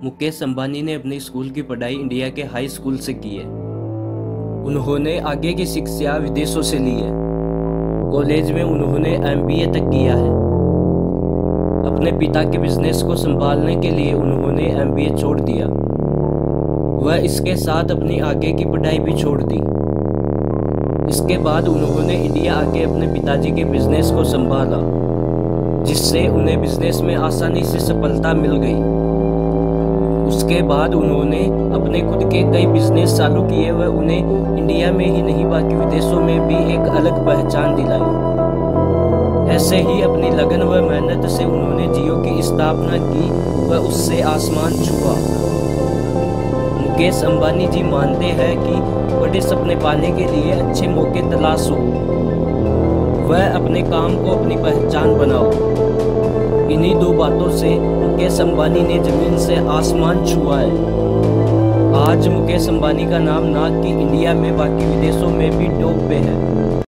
मुकेश अंबानी ने अपनी स्कूल की पढ़ाई इंडिया के हाई स्कूल से की है। उन्होंने आगे की शिक्षा विदेशों से ली है। कॉलेज में उन्होंने एमबीए तक किया है। अपने पिता के बिजनेस को संभालने के लिए उन्होंने एमबीए छोड़ दिया। वह इसके साथ अपनी आगे की पढ़ाई भी छोड़ दी। इसके बाद उन्होंने इंडिया आके अपने पिताजी के बिजनेस को संभाला, जिससे उन्हें बिजनेस में आसानी से सफलता मिल गई। उसके बाद उन्होंने अपने खुद के कई बिजनेस चालू किए व उन्हें इंडिया में ही नहीं बल्कि विदेशों में भी एक अलग पहचान दिलाई। ऐसे ही अपनी लगन व मेहनत से उन्होंने जियो की स्थापना की व उससे आसमान छुआ। मुकेश अंबानी जी मानते हैं कि बड़े सपने पाने के लिए अच्छे मौके तलाश हो, वह अपने काम को अपनी पहचान बनाओ। इन्हीं दो बातों से मुकेश अंबानी ने जमीन से आसमान छुआ है। आज मुकेश अंबानी का नाम ना कि इंडिया में बाकी विदेशों में भी टॉप पे है।